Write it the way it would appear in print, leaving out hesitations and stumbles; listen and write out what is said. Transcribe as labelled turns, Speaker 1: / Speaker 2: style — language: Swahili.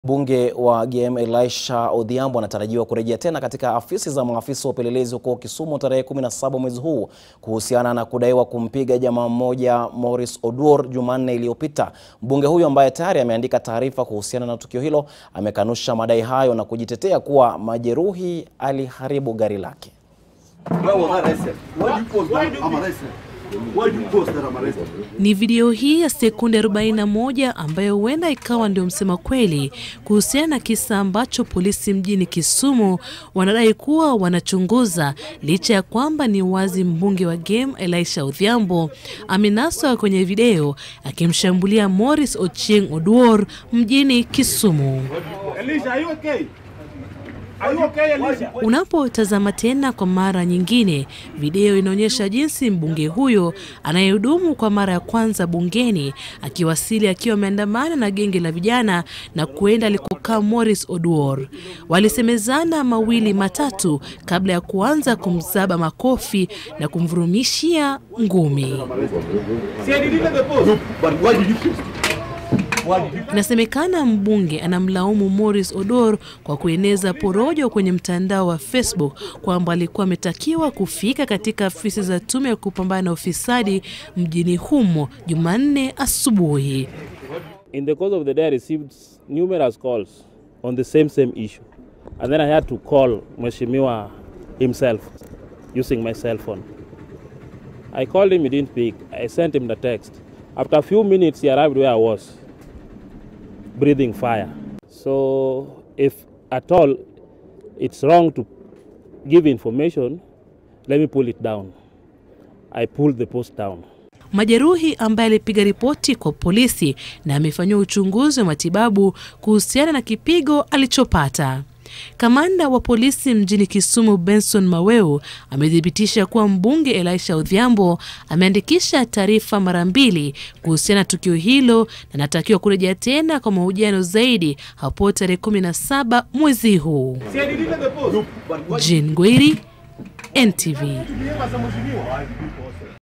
Speaker 1: Mbunge wa Gem Elisha Odhiambo anatarajiwa kurejea tena katika afisi za maafisa wa upelelezi huko Kisumu tarehe 17 mwezi huu kuhusiana na kudaiwa kumpiga jamaa mmoja Morris Oduor Jumanne iliyopita. Mbunge huyo ambaye tayari ameandika taarifa kuhusiana na tukio hilo amekanusha madai hayo na kujitetea kuwa majeruhi aliharibu gari lake.
Speaker 2: Ni video hii ya sekunde 41 ambayo huenda ikawa ndio msema kweli kuhusiana na kisa ambacho polisi mjini Kisumu wanadai kuwa wanachunguza, licha ya kwamba ni wazi mbunge wa Gem Elisha Odhiambo amenaswa kwenye video akimshambulia Morris Oduor mjini Kisumu.
Speaker 3: Elisha, are you okay?
Speaker 2: Unapotazama tena kwa mara nyingine, video inaonyesha jinsi mbunge huyo anayehudumu kwa mara ya kwanza bungeni akiwasili akiwa ameandamana na genge la vijana na kuenda alikokaa Morris Oduor. Walisemezana mawili matatu kabla ya kuanza kumzaba makofi na kumvurumishia ngumi. Inasemekana mbunge anamlaumu Morris Oduor kwa kueneza porojo kwenye mtandao wa Facebook kwamba alikuwa ametakiwa kufika katika afisi za tume ya kupambana na ufisadi mjini humo Jumanne asubuhi.
Speaker 4: In the course of the day I received numerous calls on the same issue, and then I had to call Mheshimiwa himself using my cell phone. I called him, he didn't pick. I sent him the text. After a few minutes he arrived where I was, breathing fire. So if at all it's wrong to give information, let me pull it down. I pulled the post down.
Speaker 2: Majeruhi ambaye alipiga ripoti kwa polisi na amefanywa uchunguzi wa matibabu kuhusiana na kipigo alichopata. Kamanda wa polisi mjini Kisumu Benson Maweu amedhibitisha kuwa mbunge Elisha Odhiambo ameandikisha taarifa mara 2 kuhusiana na tukio hilo na anatakiwa kurejea tena kwa mahojiano zaidi hapo tarehe 17 mwezi huu. NTV.